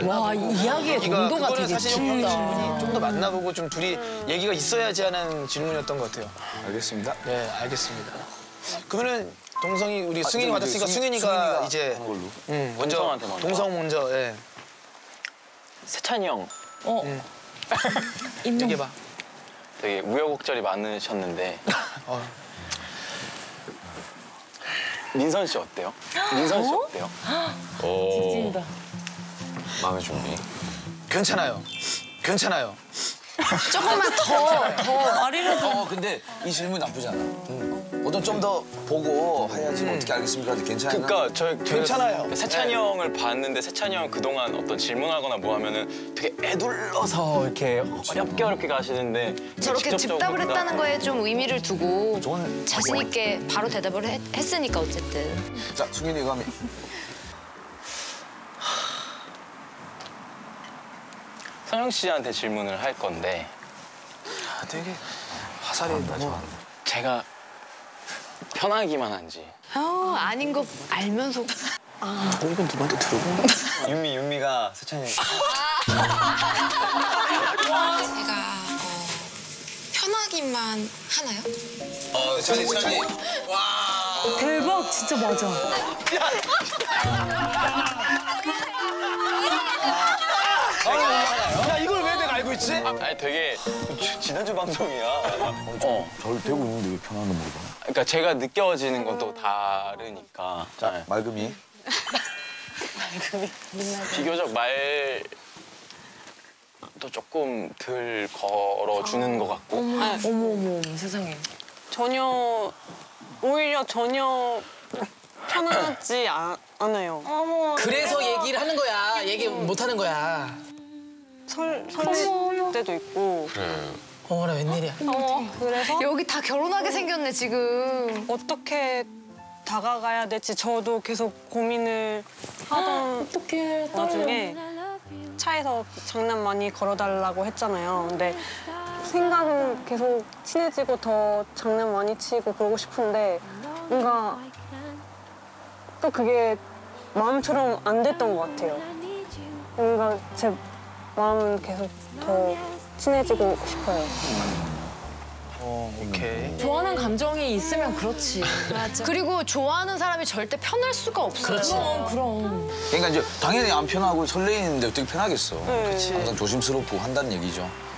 와, 이야기의 농도가 그거는 되게 사실 형 깊다. 질문이 좀 더 만나보고 좀 둘이 얘기가 있어야지 하는 질문이었던 것 같아요. 알겠습니다. 네, 알겠습니다. 그러면은 동성이 우리 승인이 이제 받았으니까 승인이가 이제 하는 걸로. 먼저 동성한테 먼저. 동성 먼저 예. 세찬이 형 얘기해봐. 되게 우여곡절이 많으셨는데 민선 씨 어때요? 민선 씨 어때요? 찐이다. 마음의 준비. 괜찮아요. 괜찮아요. 조금만 더 말이라도. 근데 이 질문 나쁘지 않아. 보통 좀 더 보고 해야지 어떻게 알겠습니까? 괜찮아요. 그러니까 괜찮아요. 세찬이 네. 형을 봤는데 세찬이 형 그동안 어떤 질문하거나 뭐 하면은 되게 애둘러서 이렇게 어렵게 가시는데 저렇게 즉답을 했다는 거에 좀 의미를 두고 좋은 자신 있게 바로 대답을 했으니까 어쨌든. 자, 승현이가 하면 성영 씨한테 질문을 할 건데 되게 화살이 너무 제가 편하기만 한지 아닌 거 알면서. 이건 누구한테 들어본 윤미가 세찬이 제가 편하기만 하나요? 세찬이. 대박, 진짜 맞아. 야, 이걸 왜 내가 알고 있지? 아니 되게 지난주 방송이야. 잘 되고 있는데 왜 편한 거 모르겠어. 그러니까 제가 느껴지는 건 또 다르니까. 네. 말금이. 비교적 말도 조금 덜 걸어주는 것 같고. 어머, 세상에. 오히려 전혀 편하지 않아요. 그래서 얘기를 하는 거야. 얘기 못 하는 거야. 설렐 때도 있고. 어머나 웬일이야. 그래서 여기 다 결혼하게 생겼네 지금. 어떻게 다가가야 될지 저도 계속 고민을 하던 어떡해, 와중에 차에서 장난 많이 걸어달라고 했잖아요. 근데 생각은 계속 친해지고 더 장난 많이 치고 그러고 싶은데 뭔가 또 그게 마음처럼 안 됐던 것 같아요. 뭔가 제 마음은 계속 더 친해지고 싶어요. 오케이. 좋아하는 감정이 있으면 그렇지. 맞아. 그리고 좋아하는 사람이 절대 편할 수가 없어요. 그럼. 그러니까 이제 당연히 안 편하고 설레이는데 어떻게 편하겠어. 그치. 항상 조심스럽고 한다는 얘기죠.